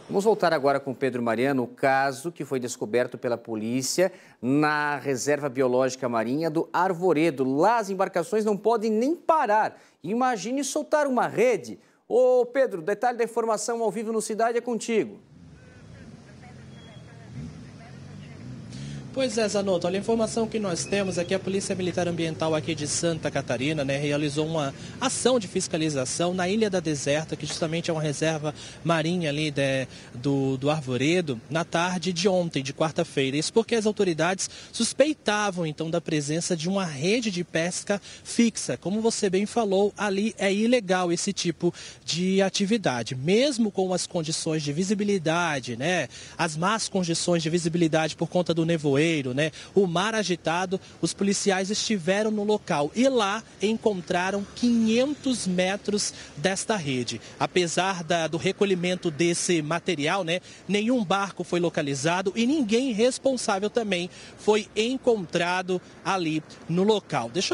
Vamos voltar agora com o Pedro Mariano, o caso que foi descoberto pela polícia na Reserva Biológica Marinha do Arvoredo. Lá as embarcações não podem nem parar. Imagine soltar uma rede. Ô Pedro, detalhe da informação ao vivo no Cidade é contigo. Pois é, Zanotto, olha, a informação que nós temos é que a Polícia Militar Ambiental aqui de Santa Catarina, realizou uma ação de fiscalização na Ilha da Deserta, que justamente é uma reserva marinha ali do Arvoredo, na tarde de ontem, de quarta-feira. Isso porque as autoridades suspeitavam, então, da presença de uma rede de pesca fixa. Como você bem falou, ali é ilegal esse tipo de atividade. Mesmo com as condições de visibilidade, as más condições de visibilidade por conta do nevoeiro, o mar agitado, os policiais estiveram no local e lá encontraram 500 metros desta rede. Apesar do recolhimento desse material, nenhum barco foi localizado e ninguém responsável também foi encontrado ali no local.